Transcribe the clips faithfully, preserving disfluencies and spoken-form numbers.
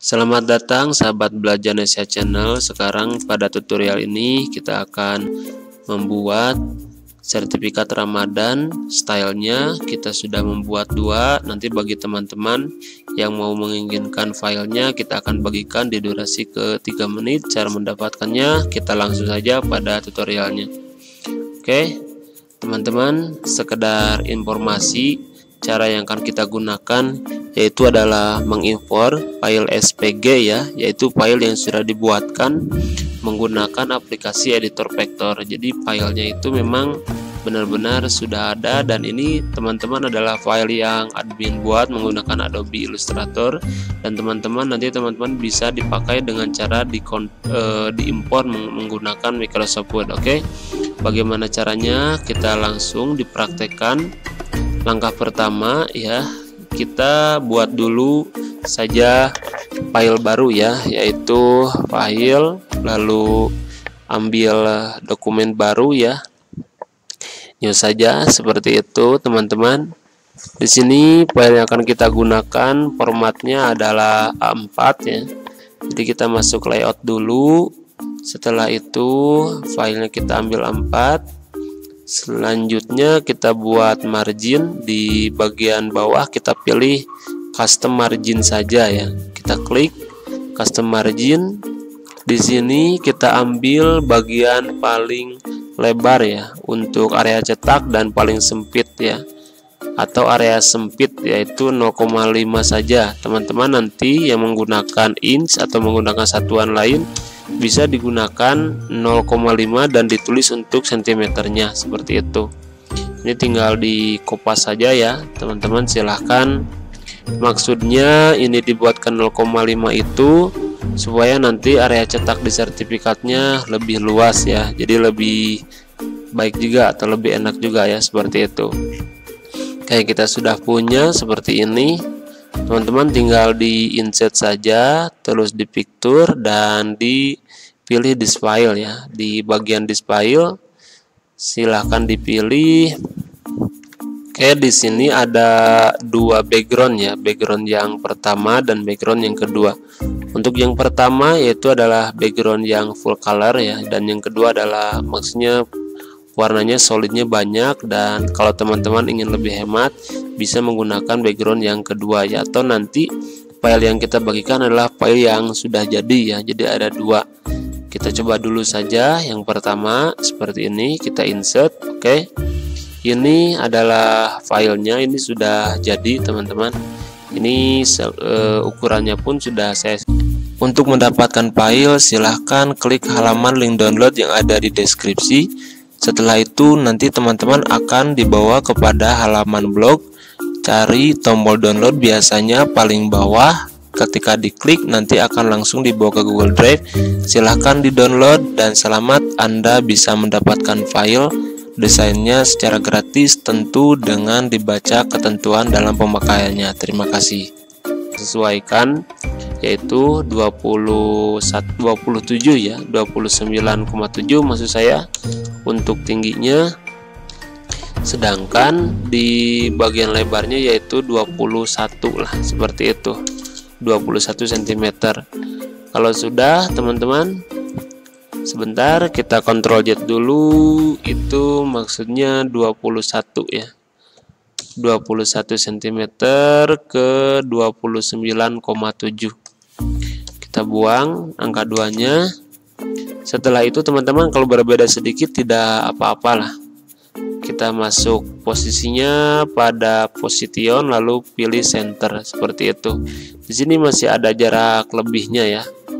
Selamat datang sahabat belajar Indonesia Channel. Sekarang pada tutorial ini kita akan membuat sertifikat Ramadan. Stylenya kita sudah membuat dua. Nanti bagi teman-teman yang mau menginginkan filenya, kita akan bagikan di durasi ke tiga menit. Cara mendapatkannya kita langsung saja pada tutorialnya. Oke teman-teman, sekedar informasi cara yang akan kita gunakan yaitu adalah mengimpor file S V G ya, yaitu file yang sudah dibuatkan menggunakan aplikasi editor vektor. Jadi filenya itu memang benar-benar sudah ada, dan ini teman-teman adalah file yang admin buat menggunakan Adobe Illustrator, dan teman-teman nanti teman-teman bisa dipakai dengan cara di uh, diimpor menggunakan Microsoft Word. Oke, bagaimana caranya? Kita langsung dipraktekkan. Langkah pertama ya, kita buat dulu saja file baru ya, yaitu file, lalu ambil dokumen baru ya, new saja seperti itu teman-teman. Di sini file yang akan kita gunakan formatnya adalah A empat ya, jadi kita masuk layout dulu. Setelah itu filenya kita ambil A empat. Selanjutnya kita buat margin. Di bagian bawah kita pilih custom margin saja ya. Kita klik custom margin. Di sini kita ambil bagian paling lebar ya untuk area cetak, dan paling sempit ya, atau area sempit yaitu nol koma lima saja. Teman-teman nanti yang menggunakan inch atau menggunakan satuan lain bisa digunakan nol koma lima dan ditulis untuk sentimeternya seperti itu. Ini tinggal di kopas saja ya teman-teman, silahkan. Maksudnya ini dibuatkan nol koma lima itu supaya nanti area cetak di sertifikatnya lebih luas ya, jadi lebih baik juga atau lebih enak juga ya, seperti itu. Kayak kita sudah punya seperti ini, teman-teman tinggal di insert saja, terus di picture dan dipilih this file ya. Di bagian this file silahkan dipilih. Oke, di sini ada dua background ya, background yang pertama dan background yang kedua. Untuk yang pertama yaitu adalah background yang full color ya, dan yang kedua adalah maksudnya warnanya solidnya banyak. Dan kalau teman-teman ingin lebih hemat bisa menggunakan background yang kedua ya, atau nanti file yang kita bagikan adalah file yang sudah jadi ya, jadi ada dua. Kita coba dulu saja yang pertama seperti ini, kita insert. Oke, ini adalah filenya, ini sudah jadi teman-teman. Ini uh, ukurannya pun sudah saya. Untuk mendapatkan file silahkan klik halaman link download yang ada di deskripsi. Setelah itu nanti teman-teman akan dibawa kepada halaman blog. Cari tombol download biasanya paling bawah. Ketika diklik nanti akan langsung dibawa ke Google Drive. Silahkan di download dan selamat, Anda bisa mendapatkan file desainnya secara gratis, tentu dengan dibaca ketentuan dalam pemakaiannya. Terima kasih. Sesuaikan yaitu dua puluh satu, dua puluh tujuh ya, dua puluh sembilan koma tujuh maksud saya untuk tingginya, sedangkan di bagian lebarnya yaitu dua puluh satu lah, seperti itu, dua puluh satu sentimeter. Kalau sudah teman-teman, sebentar kita kontrol Z dulu, itu maksudnya dua puluh satu ya, dua puluh satu sentimeter ke dua puluh sembilan koma tujuh. Kita buang angka duanya. Setelah itu teman-teman kalau berbeda sedikit tidak apa-apalah. Kita masuk posisinya pada position lalu pilih center seperti itu. Di sini masih ada jarak lebihnya ya.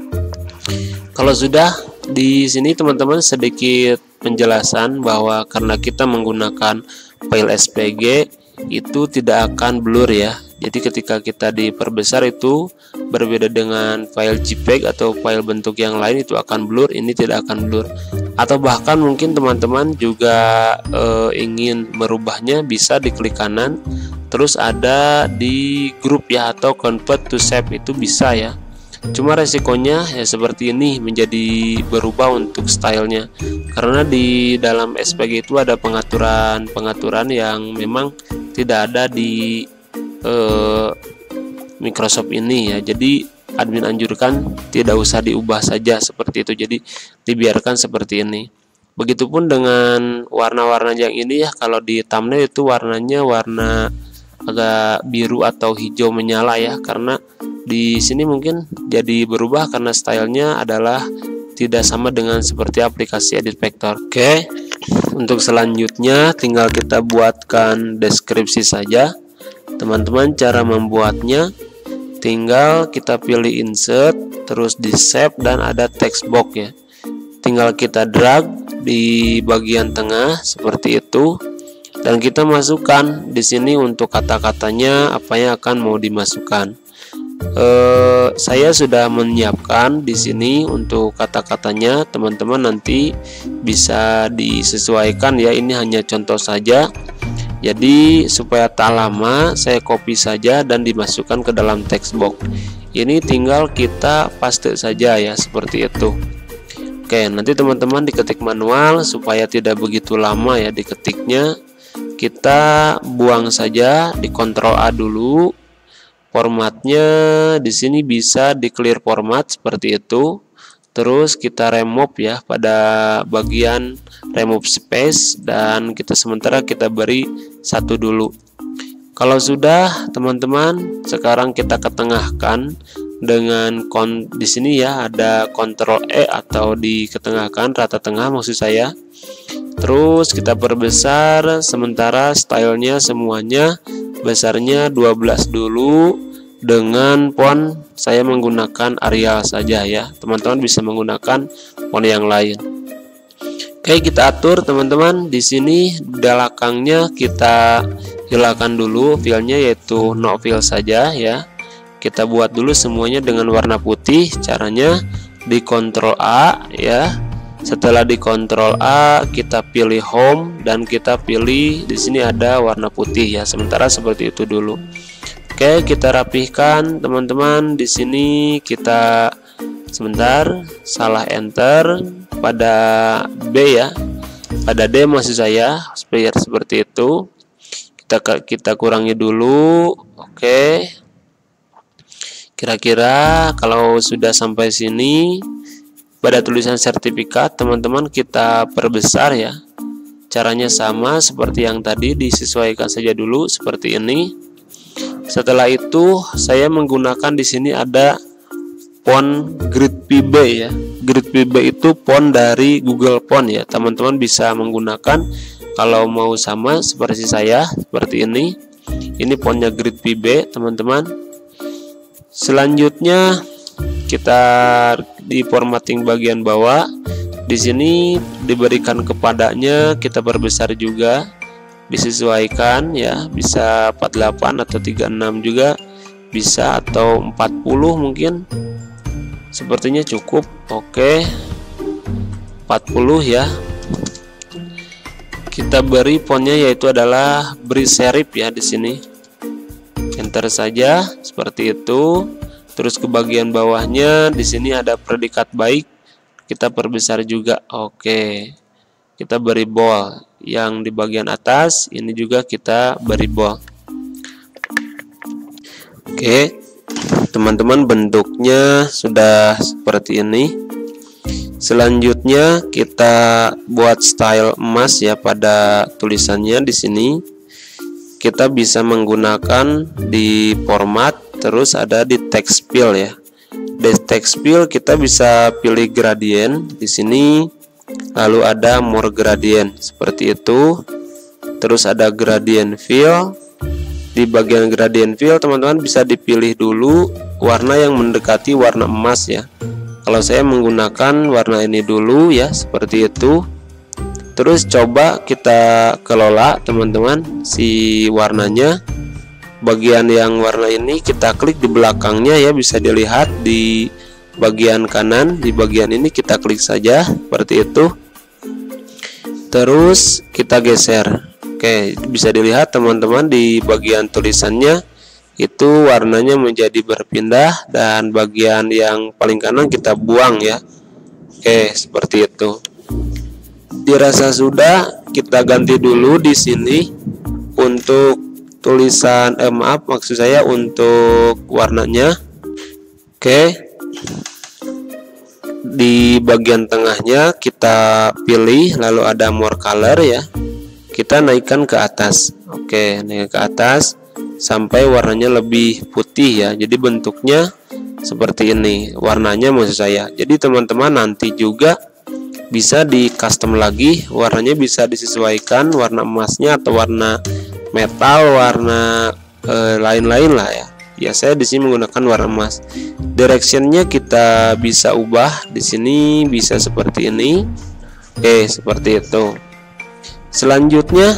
Kalau sudah, di sini teman-teman sedikit penjelasan bahwa karena kita menggunakan file S V G itu tidak akan blur ya. Jadi ketika kita diperbesar itu berbeda dengan file JPEG atau file bentuk yang lain, itu akan blur. Ini tidak akan blur. Atau bahkan mungkin teman-teman juga e, ingin merubahnya, bisa diklik kanan terus ada di grup ya, atau convert to shape itu bisa ya. Cuma resikonya ya seperti ini, menjadi berubah untuk stylenya, karena di dalam S V G itu ada pengaturan-pengaturan yang memang tidak ada di eh, Microsoft ini ya. Jadi admin anjurkan tidak usah diubah saja seperti itu, jadi dibiarkan seperti ini. Begitupun dengan warna-warna yang ini ya, kalau di thumbnail itu warnanya warna agak biru atau hijau menyala ya, karena di sini mungkin jadi berubah karena stylenya adalah tidak sama dengan seperti aplikasi Edit Vector. Oke, untuk selanjutnya tinggal kita buatkan deskripsi saja teman-teman. Cara membuatnya tinggal kita pilih insert, terus di save, dan ada text box ya, tinggal kita drag di bagian tengah seperti itu, dan kita masukkan di sini untuk kata-katanya apa yang akan mau dimasukkan. Eh, saya sudah menyiapkan di sini untuk kata-katanya, teman-teman nanti bisa disesuaikan ya, ini hanya contoh saja. Jadi supaya tak lama saya copy saja dan dimasukkan ke dalam text box. Ini tinggal kita paste saja ya, seperti itu. Oke, nanti teman-teman diketik manual supaya tidak begitu lama ya diketiknya. Kita buang saja, di Ctrl A dulu. Formatnya di sini bisa di clear format seperti itu. Terus kita remove ya pada bagian remove space, dan kita sementara kita beri satu dulu. Kalau sudah teman-teman, sekarang kita ketengahkan dengan kon di sini ya ada Ctrl E atau di ketengahkan, rata tengah maksud saya. Terus kita perbesar, sementara stylenya semuanya besarnya dua belas dulu, dengan font saya menggunakan Arial saja ya. Teman-teman bisa menggunakan font yang lain. Oke, kita atur teman-teman. Di sini belakangnya kita hilangkan dulu filenya, yaitu no fill saja ya. Kita buat dulu semuanya dengan warna putih. Caranya di Ctrl A ya. Setelah di Ctrl A, kita pilih home dan kita pilih di sini ada warna putih ya. Sementara seperti itu dulu. Oke, kita rapihkan teman-teman. Di sini kita sebentar salah enter pada B ya. Pada D maksud saya, biar seperti itu. Kita kita kurangi dulu. Oke. Kira-kira kalau sudah sampai sini, pada tulisan sertifikat teman-teman kita perbesar ya. Caranya sama seperti yang tadi, disesuaikan saja dulu seperti ini. Setelah itu saya menggunakan di sini ada font Grid P B ya. Grid P B itu font dari Google Font ya. Teman-teman bisa menggunakan kalau mau sama seperti saya seperti ini. Ini fontnya Grid P B teman-teman. Selanjutnya kita di formatting bagian bawah, di sini diberikan kepadanya kita perbesar juga, disesuaikan ya, bisa empat puluh delapan atau tiga puluh enam juga bisa, atau empat puluh mungkin, sepertinya cukup. Oke, empat puluh ya. Kita beri fontnya yaitu adalah beri serif ya di sini. Enter saja seperti itu. Terus ke bagian bawahnya di sini ada predikat baik, kita perbesar juga. Oke, kita beri bold. Yang di bagian atas ini juga kita beri bold. Oke, teman-teman, bentuknya sudah seperti ini. Selanjutnya kita buat style emas ya pada tulisannya. Di sini kita bisa menggunakan di format, terus ada di text fill ya. Di text fill kita bisa pilih gradient di sini, lalu ada more gradient seperti itu. Terus ada gradient fill. Di bagian gradient fill teman-teman bisa dipilih dulu warna yang mendekati warna emas ya. Kalau saya menggunakan warna ini dulu ya, seperti itu. Terus coba kita kelola teman-teman si warnanya. Bagian yang warna ini kita klik di belakangnya ya, bisa dilihat di bagian kanan. Di bagian ini kita klik saja seperti itu. Terus kita geser. Oke, bisa dilihat teman-teman di bagian tulisannya itu warnanya menjadi berpindah, dan bagian yang paling kanan kita buang ya. Oke, seperti itu. Dirasa sudah, kita ganti dulu di sini untuk tulisan eh, maaf maksud saya untuk warnanya. Oke, di bagian tengahnya kita pilih, lalu ada more color ya, kita naikkan ke atas. Oke, naik ke atas sampai warnanya lebih putih ya, jadi bentuknya seperti ini warnanya maksud saya. Jadi teman-teman nanti juga bisa di custom lagi, warnanya bisa disesuaikan warna emasnya atau warna metal, warna lain-lain eh, lah ya. Ya saya di sini menggunakan warna emas. Directionnya kita bisa ubah di sini, bisa seperti ini. Oke, seperti itu. Selanjutnya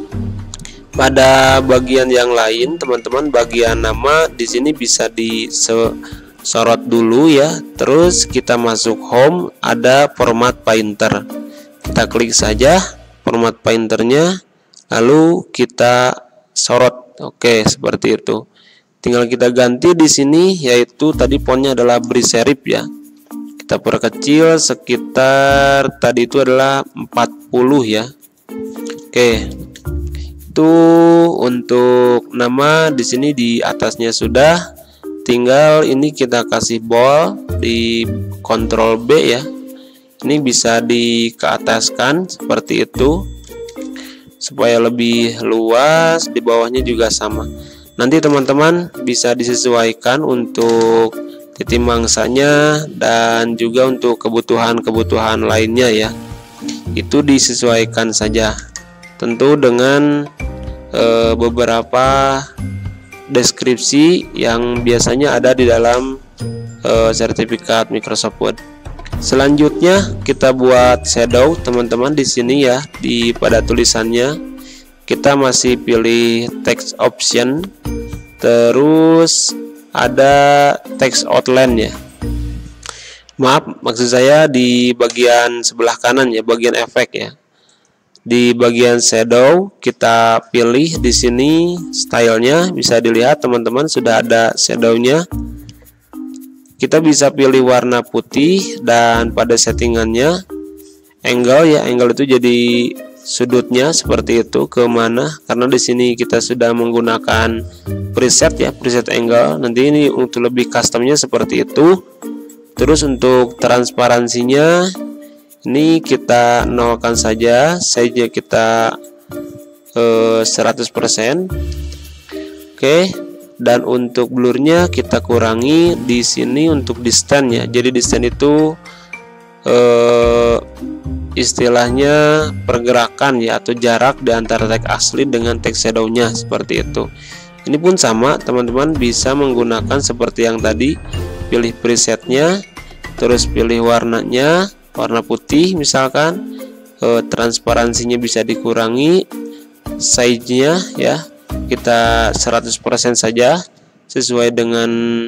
pada bagian yang lain teman-teman, bagian nama di sini bisa disorot dulu ya. Terus kita masuk home, ada format painter. Kita klik saja format painternya, lalu kita sorot. Oke, seperti itu. Tinggal kita ganti di sini, yaitu tadi fontnya adalah beri serif ya. Kita perkecil sekitar tadi itu adalah empat puluh ya. Oke. Itu untuk nama di sini, di atasnya sudah. Tinggal ini kita kasih bold di Ctrl B ya. Ini bisa di keataskan seperti itu supaya lebih luas, di bawahnya juga sama. Nanti teman-teman bisa disesuaikan untuk titik mangsanya dan juga untuk kebutuhan-kebutuhan lainnya ya. Itu disesuaikan saja. Tentu dengan e, beberapa deskripsi yang biasanya ada di dalam e, sertifikat Microsoft Word. Selanjutnya kita buat shadow teman-teman di sini ya, di pada tulisannya. Kita masih pilih text option, terus ada text outline ya. Maaf, maksud saya di bagian sebelah kanan ya, bagian efek ya. Di bagian shadow kita pilih di sini stylenya, bisa dilihat teman-teman sudah ada shadownya. Kita bisa pilih warna putih dan pada settingannya angle ya, angle itu jadi sudutnya seperti itu ke mana, karena di sini kita sudah menggunakan preset ya, preset angle. Nanti ini untuk lebih customnya seperti itu. Terus untuk transparansinya ini kita nolkan saja, size-nya kita eh, seratus persen. Oke, dan untuk blurnya kita kurangi di sini untuk distance ya. Jadi distance itu eh, istilahnya pergerakan ya, atau jarak di antara teks asli dengan teks shadownya seperti itu. Ini pun sama teman-teman, bisa menggunakan seperti yang tadi, pilih presetnya, terus pilih warnanya, warna putih misalkan, e, transparansinya bisa dikurangi, size-nya ya kita seratus persen saja sesuai dengan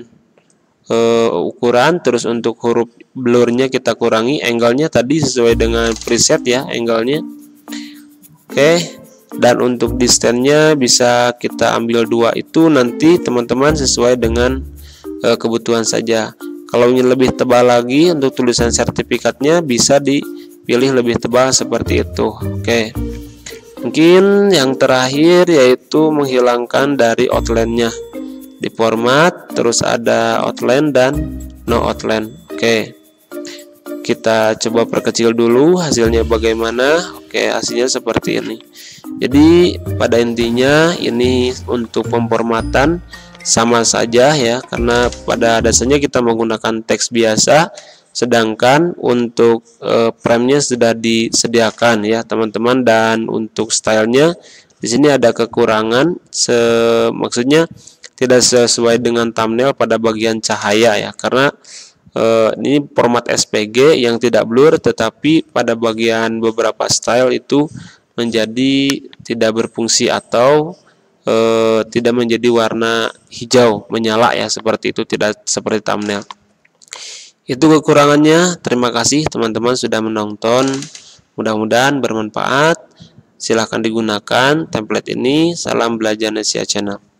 Uh, ukuran. Terus untuk huruf blurnya kita kurangi, angle-nya tadi sesuai dengan preset ya, angle-nya. Oke, dan untuk distance-nya bisa kita ambil dua, itu nanti teman-teman sesuai dengan uh, kebutuhan saja. Kalau ingin lebih tebal lagi untuk tulisan sertifikatnya bisa dipilih lebih tebal seperti itu. Oke, mungkin yang terakhir yaitu menghilangkan dari outline-nya. Di format, terus ada outline dan no outline. Oke, kita coba perkecil dulu hasilnya bagaimana. Oke, hasilnya seperti ini. Jadi pada intinya ini untuk pemformatan sama saja ya, karena pada dasarnya kita menggunakan teks biasa, sedangkan untuk e, frame-nya sudah disediakan ya teman-teman. Dan untuk stylenya di sini ada kekurangan, se maksudnya tidak sesuai dengan thumbnail pada bagian cahaya ya, karena eh, ini format S V G yang tidak blur, tetapi pada bagian beberapa style itu menjadi tidak berfungsi atau eh, tidak menjadi warna hijau menyala ya, seperti itu, tidak seperti thumbnail. Itu kekurangannya. Terima kasih teman-teman sudah menonton, mudah-mudahan bermanfaat. Silahkan digunakan template ini. Salam Belajar Indonesia Channel.